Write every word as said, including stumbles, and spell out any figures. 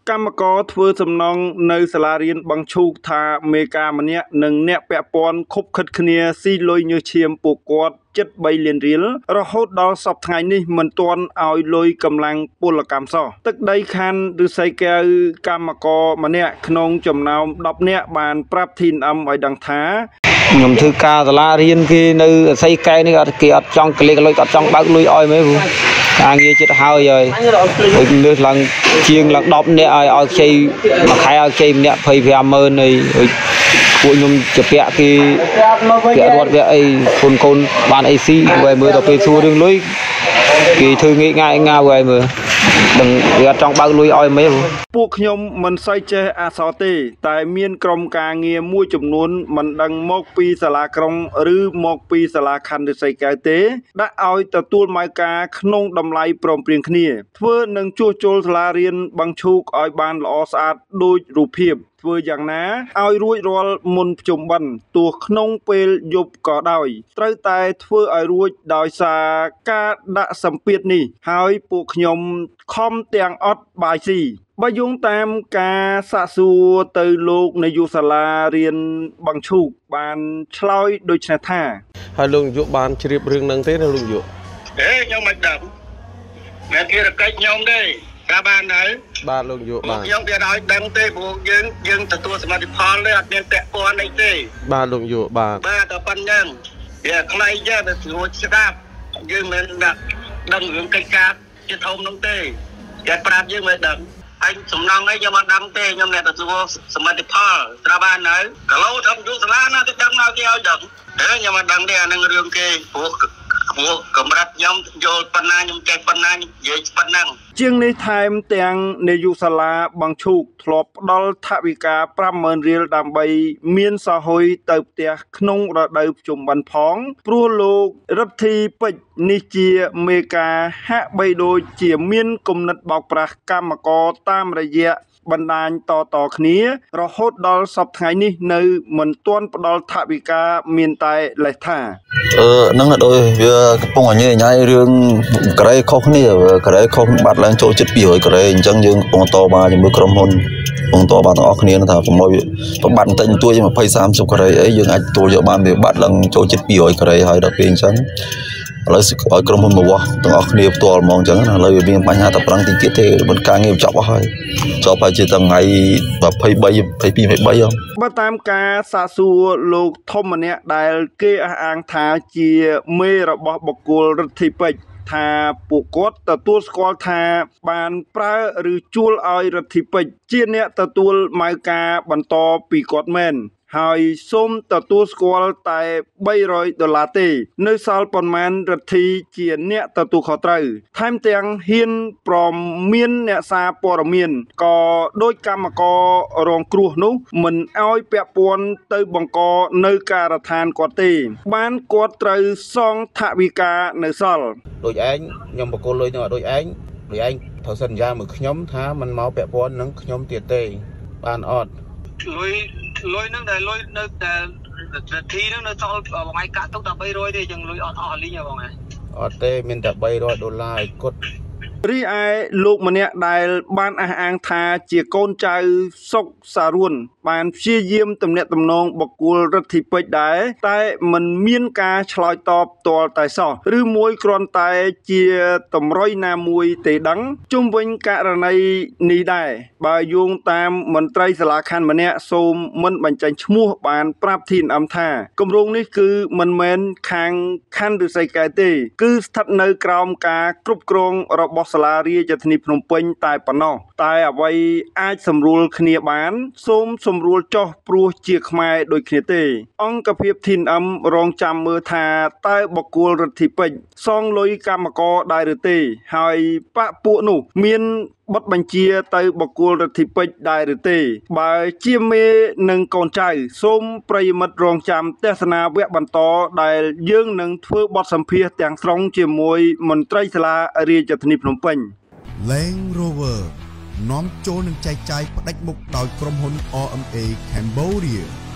កម្មករធ្វើសំណងនៅសាលារៀនបឹងឈូកថាមេការម្នាក់និងអ្នកពាក់ព័ន្ធខុបខិតគ្នាស៊ីលុយញើសឈាមពួកគាត់ជិតបីលានរៀលរហូតដល់សប្តាហ៍ថ្ងៃនេះមិនទាន់ឲ្យលុយកម្លាំងពលកម្មសោះទឹកដីខណ្ឌឫស្សីកែវកម្មករម្នាក់ក្នុងចំណោមដប់នាក់បានប្រាប់ធីនអឹមឲ្យដឹងថាខ្ញុំធ្វើការសាលារៀនគេនៅឫស្សីកែវនេះអត់គេអត់ចង់កលេសលុយអត់ចង់បើកលុយឲ្យមែនការងារចិត្តហើយហើយលើសឡើងជាងឡើងដប់នាក់ឲ្យឲ្យខ្ចីមួយខែឲ្យខ្ចីម្នាក់ยี่สิบห้าម៉ឺនអីពួកខ្ញុំជាពាក់គេគេរត់វាអីកូនកូនបានអីស៊ីហើយមើលដល់ពេលសួររឿងលុយគេធ្វើងាយងាយងាយហើយមើលដឹងវាអត់ចង់បើកលុយឲ្យមែនពួកខ្ញុំមិនសូវចេះអក្សរទេតែមានក្រុមការងារមួយចំនួនមិនដឹងមកពីសាលាក្រុងឬមកពីសាលាខណ្ឌឫស្សីកែវទេដាក់ឲ្យទទួលម៉ៅការក្នុងតម្លៃព្រមព្រៀងគ្នាធ្វើនឹងជួសជុលសាលារៀនបឹងឈូកឲ្យបានល្អស្អាតដូចរូបភាពធ្វើយ៉ាងណាឲ្យរួចរាល់មុនភ្ជុំបិណ្ឌទោះក្នុងពេលយប់ក៏ដោយត្រូវតែធ្វើឲ្យរួចដោយសារការដាក់សម្ពាធនេះហើយពួកខ្ញុំខំទាំងអត់បាយស៊ីបើយោងតាមការសាកសួរទៅលោកនាយកសាលារៀនបឹងឈូកបានឆ្លើយដូចនេះថាហើយលោកនាយកបានជ្រាបរឿងហ្នឹងទេណាលោកនាយកអេខ្ញុំមិនដឹងអ្នកគេរកខ្ញុំទេការបានហើយបាទលោកនាយកបាទខ្ញុំវាឲ្យដឹងទេព្រោះយើងយើងទទួលសមាជិកផលទេអត់មានពាក់ព័ន្ធអីទេបាទលោកនាយកបាទបាទតែប៉ុណ្្នឹងវាខ្លីចេះតែស្រួលស្ដាប់យើងមិនដឹងដឹងរឿងកិច្ចការជាធំនោះទេគេប្រាប់យើងមិនដឹងហើយសំណងអីខ្ញុំមិនដឹងទេខ្ញុំអ្នកទទួលសមាជិកផលត្រូវបានហើយកាឡូធំយុសាលាណាទៅដឹងមកគេឲ្យដឹងហេខ្ញុំមិនដឹងទេអានឹងរឿងគេព្រោះពួកកម្រិតខ្ញុំយល់ប៉ុណ្ណាខ្ញុំចេះប៉ុណ្ណានិយាយប៉ុណ្ណឹងជាងនេះថែមទាំងនាយកសាលាបឹងឈូកធ្លាប់ផ្ដល់ថវិកាប្រាំម៉ឺនរៀលដើម្បីមានសហុយទៅផ្ទះក្នុងរដូវភ្ជុំបិណ្ឌផងព្រោះលោករដ្ឋីពេជ្រនេះជាមេការហាក់បីដូចជាមានគំនិតបោកប្រាស់កម្មករតាមរយៈបណ្ដាញតតគ្នារហូតដល់សប្តាហ៍ថ្ងៃនេះនៅមិនទាន់ផ្ដល់ថវិកាមានតែលេសថាអឺហ្នឹងដូចវាកំពុងញ៉ៃញ៉ៃរឿងក្រេខុសគ្នាក្រេខុសបាត់ឡើងចូលចិត្តពីរយក្រេអញ្ចឹងយើងកំពុងតបជាមួយក្រុមហ៊ុនកំពុងតបទាំងអស់គ្នាថាប្រមូលប្របាត់បន្តិចបន្តួចยี่สิบ สามสิบក្រេអីយើងអាចទទួលយកបានវាបាត់ឡើងចូលចិត្តពីរយក្រេហើយដល់ពេលអញ្ចឹងឥឡូវឲ្យក្រុមហ៊ុនមកវាស់ទាំងអស់គ្នាផ្ទាល់ហ្មងអញ្ចឹងឥឡូវវាមានបញ្ហាតែប្រឹងតិចទៀតទេមិនការងារចប់អស់ហើយចប់ហើយជាថ្ងៃยี่สิบสาม ยี่สิบสอง ยี่สิบสามបើតាមការសាកសួរលោកធំម្នាក់ដែលគេអះអាងថាជាមេរបស់បុគ្គលរដ្ឋីពេជ្រថាពួកគាត់ទទួលស្គាល់ថាបានប្រើឬជួលឲ្យរដ្ឋីពេជ្រជាអ្នកទទួលម៉ៅការបន្តពីគាត់មែនហើយសូមទទួលស្គាល់តែបីរយដុល្លារទេនៅសល់ប៉ុន្មានរដ្ឋីជាអ្នកទទួលខុសត្រូវថែមទាំងហ៊ានប្រមានអ្នកសារព័ត៌មានក៏ដោយកម្មកររងគ្រោះនោះមិនអោយពាក់ព័ន្ធទៅបង្កនៅការដ្ឋានគាត់ទេបានគាត់ត្រូវសងថវិកានៅសល់ដូចឯងខ្ញុំបកគលលុយនឹងឲ្យដូចឯងដូចឯងត្រូវសន្យាមួយខ្ញុំថាមិនមកពាក់ព័ន្ធនឹងខ្ញុំទៀតទេបានអត់លុយលុយហ្នឹងដែលលុយនៅតែនាទីហ្នឹងនៅសល់បងឯងកាក់ទុកតែបីរយទេចឹងលុយអត់អស់លីងហ៎បងឯងអត់ទេមានតែបីរយដុល្លារឲ្យគាត់រីឯលោកម្នាក់ដែលបានអះអាងថាជាកូនចៅសុកសារួនបានព្យាយាមទំនាក់ទំនងបុគ្គលរដ្ឋីពេជ្រដែរតែមិនមានការឆ្លើយតបផ្ទាល់តែសោះឬមួយគ្រាន់តែជាតម្រុយណាមួយទេដឹងជុំវិញករណីនេះដែរបើយោងតាមមន្ត្រីសាលាខណ្ឌម្នាក់សូមមិនបញ្ចេញឈ្មោះបានប្រាប់ធីនអឹមថាគម្រោងនេះគឺមិនមែនខាងខណ្ឌឫស្សីកែវទេគឺស្ថិតនៅក្រោមការគ្រប់គ្រងរបស់សាលារាជធានីភ្នំពេញតែប៉ុណ្ណោះតែអ្វីអាចសម្រួលគ្នាបានសូមសម្រួលចុះព្រោះជាខ្មែរដូចគ្នាទេអង្គភាពធីនអឹមរងចាំមើលថាតើបុគ្គលរដ្ឋីពេជ្រសងលុយកម្មករដែរឬទេហើយបកពួកនោះមានបတ်បញ្ជាទៅបុគ្គលរដ្ឋីពេជ្រដែរឬទេបើជាមេនិងកូនចៅសូមប្រិយមិត្តរងចាំទស្សនាវគ្គបន្តដែលយើងនឹងធ្វើបទសម្ភាសន៍ទាំងស្រុងជាមួយមន្ត្រីសាលារាជធានីភ្នំពេញ Land Rover នាំចូលនឹងចែកចាយផ្ដាច់មុខដោយក្រុមហ៊ុន R M A Cambodia